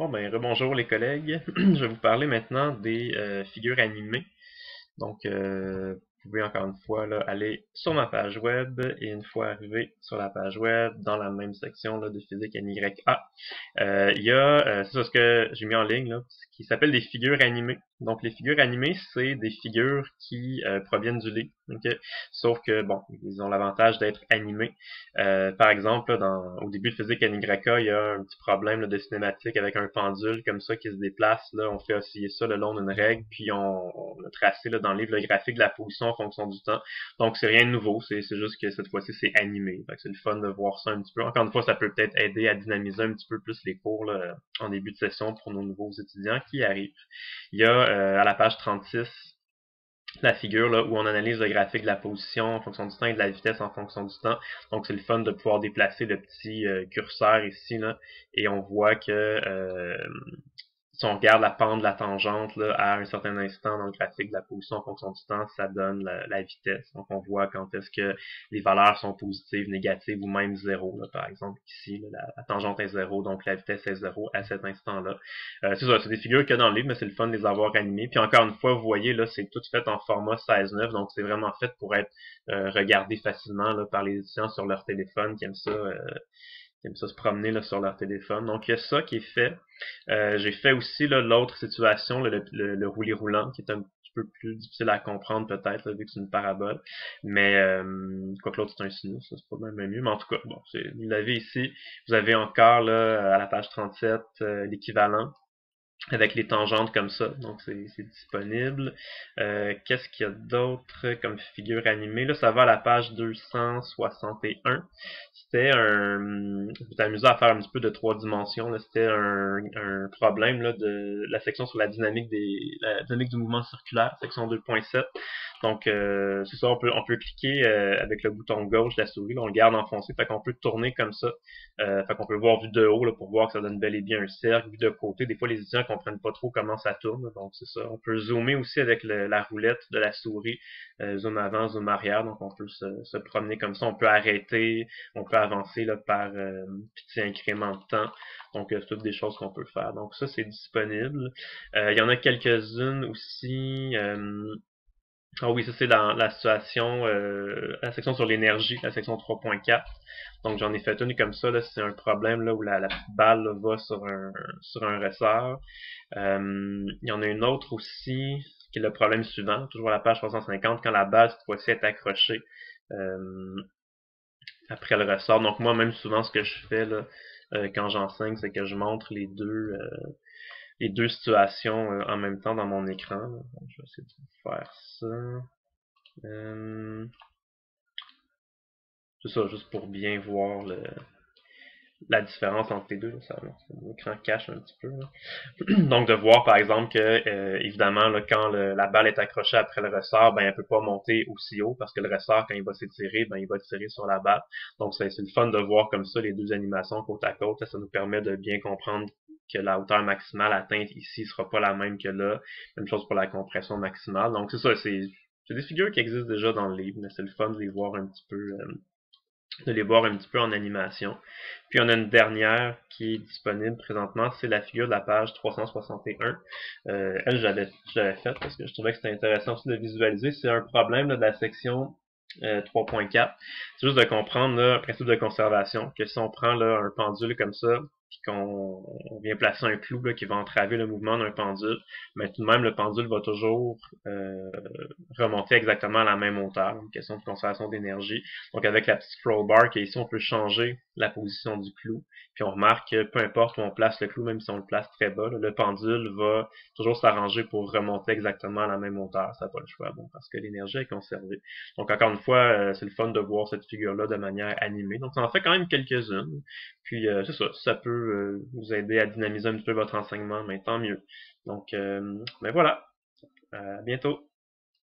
Bon ben, rebonjour les collègues. Je vais vous parler maintenant des figures animées. Donc, vous pouvez encore une fois là, aller sur ma page web et une fois arrivé sur la page web, dans la même section là, de physique NYA, il y a, c'est ça ce que j'ai mis en ligne, là, qui s'appelle des figures animées. Donc, les figures animées, c'est des figures qui proviennent du livre. Okay? Sauf que, bon, ils ont l'avantage d'être animés. Par exemple, au début de physique NYA, il y a un petit problème là, de cinématique avec un pendule comme ça qui se déplace. Là, on fait osciller ça le long d'une règle, puis on a tracé là, dans le livre le graphique de la position en fonction du temps. Donc, c'est rien de nouveau, c'est juste que cette fois-ci, c'est animé. C'est le fun de voir ça un petit peu. Encore une fois, ça peut peut-être aider à dynamiser un petit peu plus les cours là, en début de session pour nos nouveaux étudiants qui arrivent. Il y a à la page 36 la figure là, où on analyse le graphique de la position en fonction du temps et de la vitesse en fonction du temps. Donc c'est le fun de pouvoir déplacer le petit curseur ici là, et on voit que si on regarde la pente de la tangente là, à un certain instant dans le graphique de la position en fonction du temps, ça donne la vitesse. Donc on voit quand est-ce que les valeurs sont positives, négatives ou même zéro. Là, par exemple, ici, là, la tangente est zéro, donc la vitesse est zéro à cet instant-là. C'est ça, c'est des figures qu'il y a dans le livre, mais c'est le fun de les avoir animées. Puis encore une fois, vous voyez, là, c'est tout fait en format 16:9, donc c'est vraiment fait pour être regardé facilement là, par les étudiants sur leur téléphone qui aiment ça se promener là, sur leur téléphone. Donc, il y a ça qui est fait. J'ai fait aussi l'autre situation, le roulis roulant, qui est un petit peu plus difficile à comprendre peut-être, vu que c'est une parabole. Mais, quoi que l'autre, c'est un sinus, c'est pas même mieux. Mais en tout cas, bon, vous l'avez ici. Vous avez encore, là, à la page 37, l'équivalent avec les tangentes comme ça, donc c'est disponible. Qu'est-ce qu'il y a d'autre comme figure animée? Là, ça va à la page 261. C'était je m'étais amusé à faire un petit peu de 3 dimensions. Là. C'était un problème là, de la section sur la dynamique du mouvement circulaire, section 2.7. Donc, c'est ça, on peut cliquer avec le bouton gauche de la souris, là, on le garde enfoncé, fait qu'on peut tourner comme ça. Fait qu'on peut voir vu de haut là, pour voir que ça donne bel et bien un cercle, vu de côté. Des fois, les étudiants comprennent pas trop comment ça tourne, là, donc c'est ça. On peut zoomer aussi avec la roulette de la souris, zoom avant, zoom arrière, donc on peut se promener comme ça. On peut arrêter, on peut avancer là, par petit incrément de temps. Donc, c'est toutes des choses qu'on peut faire. Donc, ça, c'est disponible. Il y en a quelques-unes aussi. Ah oui, ça c'est dans la situation, la section sur l'énergie, la section 3.4. Donc j'en ai fait une comme ça, là, c'est un problème là où la petite balle là, va sur un ressort. Il y en a une autre aussi, qui est le problème suivant, toujours à la page 350, quand la balle cette fois-ci est accrochée euh, après le ressort. Donc moi même souvent ce que je fais là, quand j'enseigne, c'est que je montre les deux situations en même temps dans mon écran. Donc, je vais essayer de faire ça. C'est ça, juste pour bien voir la différence entre les deux. Ça, l'écran cache un petit peu. Là. Donc de voir par exemple que évidemment là, quand la balle est accrochée après le ressort, ben elle peut pas monter aussi haut parce que le ressort quand il va s'étirer, ben il va tirer sur la balle. Donc c'est le fun de voir comme ça les deux animations côte à côte. Ça nous permet de bien comprendre que la hauteur maximale atteinte ici sera pas la même que là. Même chose pour la compression maximale. Donc c'est ça, c'est des figures qui existent déjà dans le livre, mais c'est le fun de les voir un petit peu en animation. Puis on a une dernière qui est disponible présentement, c'est la figure de la page 361. Elle, je l'avais faite parce que je trouvais que c'était intéressant aussi de visualiser. C'est un problème là, de la section 3.4. C'est juste de comprendre là, le principe de conservation, que si on prend là, un pendule comme ça, puis qu'on vient placer un clou là, qui va entraver le mouvement d'un pendule, mais tout de même le pendule va toujours remonter exactement à la même hauteur. Une question de conservation d'énergie. Donc avec la petite scroll bar qui est ici, on peut changer la position du clou. Puis on remarque que peu importe où on place le clou, même si on le place très bas, là, le pendule va toujours s'arranger pour remonter exactement à la même hauteur. Ça n'a pas le choix, bon, parce que l'énergie est conservée. Donc encore une fois, c'est le fun de voir cette figure-là de manière animée. Donc ça en fait quand même quelques-unes. Puis c'est ça, ça peut vous aider à dynamiser un petit peu votre enseignement, mais tant mieux. Donc, ben voilà, à bientôt.